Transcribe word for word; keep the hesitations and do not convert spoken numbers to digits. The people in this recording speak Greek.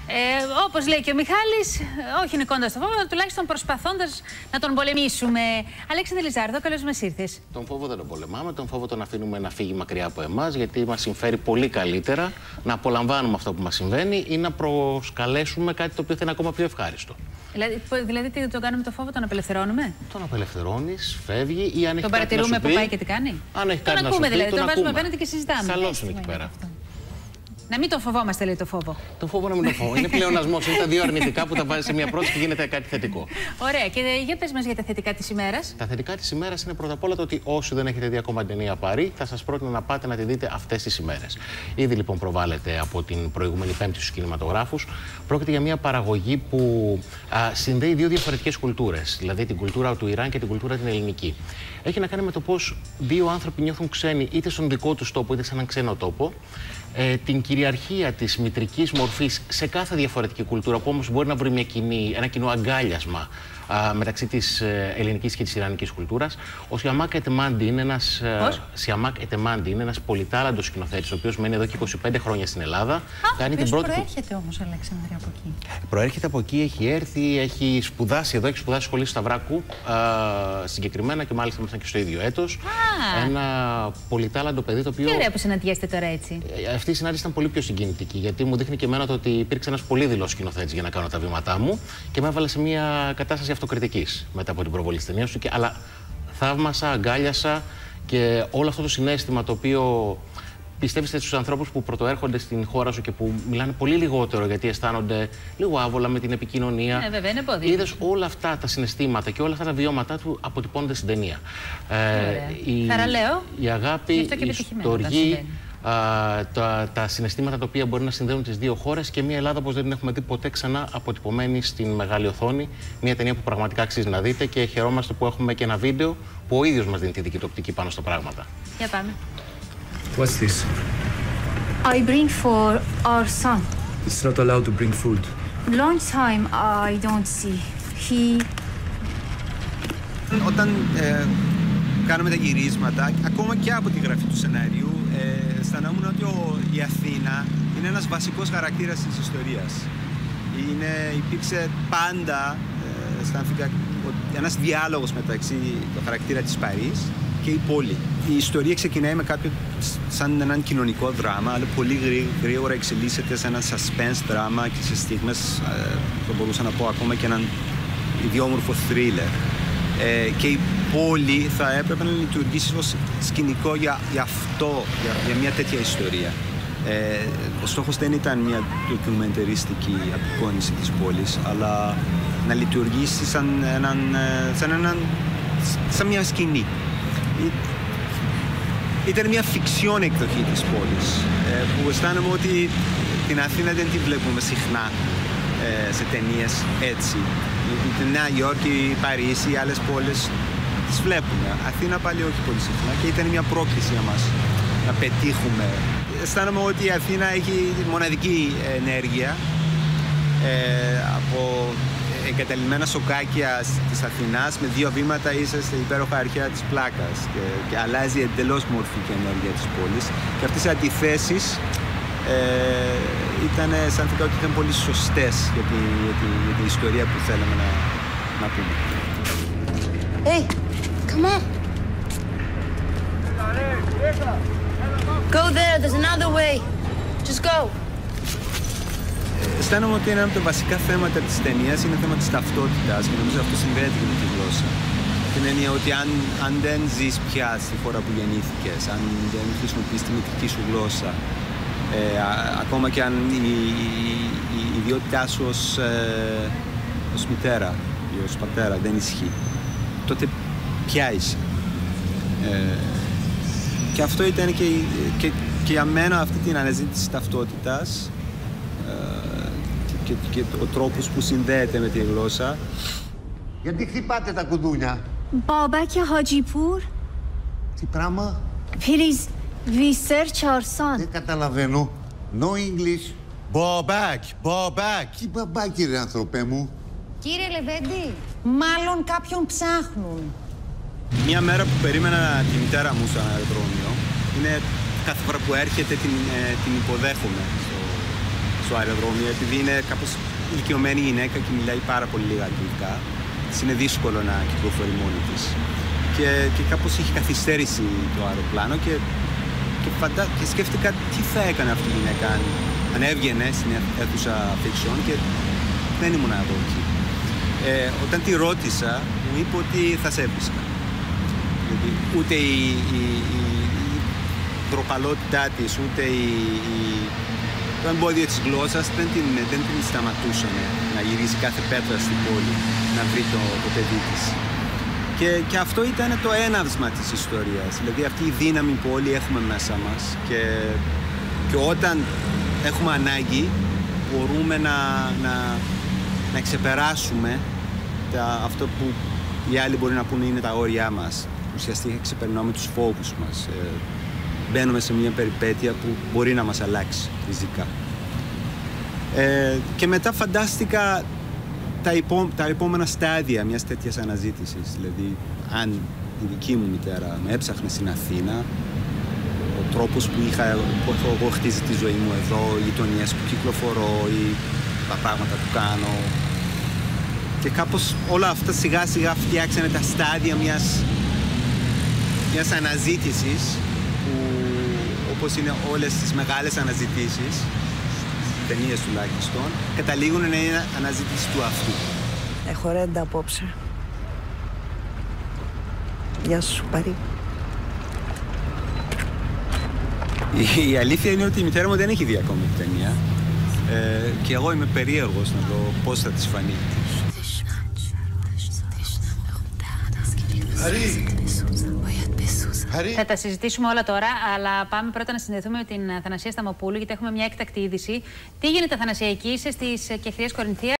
Ε, όπως λέει και ο Μιχάλης, όχι νικώντας τον φόβο, τουλάχιστον προσπαθώντας να τον πολεμήσουμε. Αλέξανδρε Λιζάρδο, καλώς μας ήρθες. Τον φόβο δεν τον πολεμάμε, τον φόβο τον αφήνουμε να φύγει μακριά από εμάς, γιατί μας συμφέρει πολύ καλύτερα να απολαμβάνουμε αυτό που μας συμβαίνει ή να προσκαλέσουμε κάτι το οποίο θα είναι ακόμα πιο ευχάριστο. Δηλαδή, δηλαδή τι τον κάνουμε το φόβο, τον απελευθερώνουμε. Τον απελευθερώνεις, φεύγει ή αν έχει τον κάτι να σου πει. Τον παρατηρούμε που πάει και τι κάνει. Αν έχει τον κάτι ακούμε να σου πει, δηλαδή, τον, τον βάζουμε ακούμε. απέναντι και συζητάμε. Καλώς είναι εκεί πέρα. Αυτό. Να μην τον φοβόμαστε, λέει το φόβο. Το φόβο να μην τον φόβο. Είναι πλεονασμός. Είναι τα δύο αρνητικά που τα βάζει σε μια πρόταση και γίνεται κάτι θετικό. Ωραία. Και για πες μας για τα θετικά της ημέρας. Τα θετικά της ημέρας είναι πρώτα απ' όλα το ότι όσοι δεν έχετε δει ακόμα την ταινία Παρί, θα σας πρότεινα να πάτε να τη δείτε αυτές τις ημέρες. Ήδη λοιπόν προβάλλεται από την προηγούμενη Πέμπτη στους κινηματογράφους. Πρόκειται για μια παραγωγή που α, συνδέει δύο διαφορετικές κουλτούρες. Δηλαδή την κουλτούρα του Ιράν και την κουλτούρα την ελληνική. Έχει να κάνει με το πώς δύο άνθρωποι νιώθουν ξένοι είτε στον δικό τους τόπο είτε σε έναν ξένο τόπο. Ε, την κυριαρχία της μητρικής μορφής σε κάθε διαφορετική κουλτούρα, που όμως μπορεί να βρει μια κοινή, ένα κοινό αγκάλιασμα α, μεταξύ της ε, ελληνικής και της ιρανικής κουλτούρας. Ο Σιαμάκ Ετεμάντι είναι ένας, ε, Σιαμάκ Ετεμάντι είναι ένας πολυτάλαντος σκηνοθέτης, ο οποίος μένει εδώ και είκοσι πέντε χρόνια στην Ελλάδα. Α, κάνει την πρώτη... προέρχεται όμως, Αλέξανδρε, από εκεί. Προέρχεται από εκεί, έχει έρθει, έχει σπουδάσει εδώ, έχει σπουδάσει σχολή Σταυράκου α, συγκεκριμένα και μάλιστα ήμασταν και στο ίδιο έτος. Α. Ένα πολυτάλαντο παιδί το οποίο. Τι ωραία που συναντιέστε τώρα έτσι. Αυτή η συνάντηση ήταν πολύ πιο συγκινητική, γιατί μου δείχνει και εμένα το ότι υπήρξε ένας πολύ δειλός σκηνοθέτης για να κάνω τα βήματά μου και με έβαλε σε μια κατάσταση αυτοκριτικής μετά από την προβολή της ταινίας του. Και, αλλά θαύμασα, αγκάλιασα και όλο αυτό το συναίσθημα το οποίο πιστεύεις στους ανθρώπους που πρωτοέρχονται στην χώρα σου και που μιλάνε πολύ λιγότερο γιατί αισθάνονται λίγο άβολα με την επικοινωνία. Ε, βέβαια, είναι πόδι. Είδες όλα αυτά τα συναισθήματα και όλα αυτά τα βιώματά του αποτυπώνονται στην ταινία. Ε, η, Θαραλέω. η αγάπη, η στοργή. Uh, τα, τα συναισθήματα τα οποία μπορεί να συνδέουν τις δύο χώρες και μια Ελλάδα όπως δεν την έχουμε δει ποτέ ξανά αποτυπωμένη στην μεγάλη οθόνη. Μια ταινία που πραγματικά αξίζει να δείτε και χαιρόμαστε που έχουμε και ένα βίντεο που ο ίδιος μας δίνει τη δική του οπτική πάνω στα πράγματα. Για πάμε. What's this? I bring for our son. It's not allowed to bring food. Long time I don't see. He... Όταν ε, κάναμε τα γυρίσματα, ακόμα και από τη γραφή του σενάριου, ε, αισθανόμουν ότι ο, η Αθήνα είναι ένας βασικός χαρακτήρας της ιστορίας. Είναι, υπήρξε πάντα, ε, αισθάνθηκα, ένας διάλογος μεταξύ του χαρακτήρα της Παρίς και η πόλη. Η ιστορία ξεκινάει με κάποιο σαν έναν κοινωνικό δράμα, αλλά πολύ γρήγορα εξελίσσεται σε ένα suspense δράμα και σε στιγμές, ε, θα μπορούσα να πω ακόμα και έναν ιδιόμορφο thriller. Ε, και η πόλη θα έπρεπε να λειτουργήσει ως σκηνικό για, για αυτό, για, για μια τέτοια ιστορία. Ε, ο στόχος δεν ήταν μια ντοκιμεντεριστική απεικόνιση της πόλης, αλλά να λειτουργήσει σαν, έναν, σαν, έναν, σαν μια σκηνή. Ήταν μια φιξιόν εκδοχή της πόλης, ε, που αισθάνομαι ότι την Αθήνα δεν τη βλέπουμε συχνά ε, σε ταινίες έτσι. Τη Νέα Υόρκη, η Παρίσι, οι άλλες πόλεις τις βλέπουμε. Αθήνα πάλι όχι πολύ συχνά και ήταν μια πρόκληση για μας να πετύχουμε. Αισθάνομαι ότι η Αθήνα έχει μοναδική ενέργεια ε, από εγκαταλειμμένα σοκάκια της Αθηνάς με δύο βήματα είσαι στην υπέροχα αρχαία της Πλάκας και, και αλλάζει εντελώς μορφή και ενέργεια της πόλης και αυτές οι αντιθέσεις Ε, ήταν, αισθάνθηκα ότι ήταν πολύ σωστές για τη, για τη, για την ιστορία που θέλαμε να, να πούμε. Hey, come on. Go there, there's another way. Just go. Ε, αισθάνομαι ότι ένα από τα βασικά θέματα της ταινίας είναι θέμα της ταυτότητας και νομίζω αυτό συνδέεται με τη γλώσσα. Την έννοια ότι αν, αν δεν ζεις πια στη χώρα που γεννήθηκες, αν δεν χρησιμοποιείς τη μητρική σου γλώσσα, Ε, α, ακόμα και αν η, η, η ιδιότητά σου ως, ε, ως μητέρα ή ως πατέρα δεν ισχύει, τότε ποια είσαι. Ε, και αυτό ήταν και, και, και για μένα αυτή την αναζήτηση ταυτότητας ε, και, και, και ο τρόπος που συνδέεται με τη γλώσσα. Γιατί χτυπάτε τα κουδούνια? Babak Hajipur. Τι πράγμα? Please, we search our son. Δεν καταλαβαίνω. No English. Μπαμπάκ, μπαμπάκ. Τι μπαμπάκι ρε άνθρωπέ μου? Κύριε Λεβέντη, μάλλον κάποιον ψάχνουν. Μια μέρα που περίμενα τη μητέρα μου στο αεροδρόμιο, είναι κάθε φορά που έρχεται την, ε, την υποδέχομαι στο, στο αεροδρόμιο, επειδή είναι κάπως ηλικιωμένη γυναίκα και μιλάει πάρα πολύ λίγα αγγλικά. Της είναι δύσκολο να κυκλοφορεί μόνη της. Και, και κάπως είχε καθυστέρηση το αεροπλάνο και, και, φαντα... και σκέφτηκα τι θα έκανε αυτή η γυναίκα αν, αν έβγαινε στην αίθουσα fiction και δεν ήμουν εγώ εκεί. Ε, όταν τη ρώτησα, μου είπε ότι θα σε έβρισκα. Δηλαδή, ούτε η, η, η, η τροπαλότητά της, ούτε η, η, το εμπόδιο της γλώσσας δεν την, δεν την σταματούσαν να γυρίσει κάθε πέτρα στην πόλη, να βρει το, το παιδί της. Και, και αυτό ήταν το έναυσμα της ιστορίας. Δηλαδή αυτή η δύναμη που όλοι έχουμε μέσα μας και, και όταν έχουμε ανάγκη μπορούμε να, να, να ξεπεράσουμε τα, αυτό που οι άλλοι μπορεί να πούνε είναι τα όρια μας. Ουσιαστικά ξεπερνάμε τους φόβους μας. Ε, μπαίνουμε σε μια περιπέτεια που μπορεί να μας αλλάξει ριζικά. Ε, και μετά φαντάστηκα τα, υπό, τα επόμενα στάδια μιας τέτοιας αναζήτησης. Δηλαδή, αν η δική μου μητέρα με έψαχνε στην Αθήνα, ο τρόπος που, είχα, που έχω εγώ χτίσει τη ζωή μου εδώ, οι γειτονιές που κυκλοφορώ, οι, τα πράγματα που κάνω. Και κάπως όλα αυτά σιγά σιγά φτιάξανε τα στάδια μιας, μιας αναζήτησης που, όπως είναι όλες τις μεγάλες αναζητήσεις, ταινίες τουλάχιστον, καταλήγουν να είναι αναζήτηση του αυτού. Έχω ρέντα απόψε. Γεια σου, Παρί. Η, η αλήθεια είναι ότι η μητέρα μου δεν έχει δει ακόμη την ταινία. Ε, και εγώ είμαι περίεργος να δω πώς θα της φανεί. Θα τα συζητήσουμε όλα τώρα, αλλά πάμε πρώτα να συνδεθούμε με την Αθανασία Σταμοπούλου, γιατί έχουμε μια έκτακτη είδηση. Τι γίνεται, Αθανασία, εκεί είσαι στις Κεχριές Κορινθίας?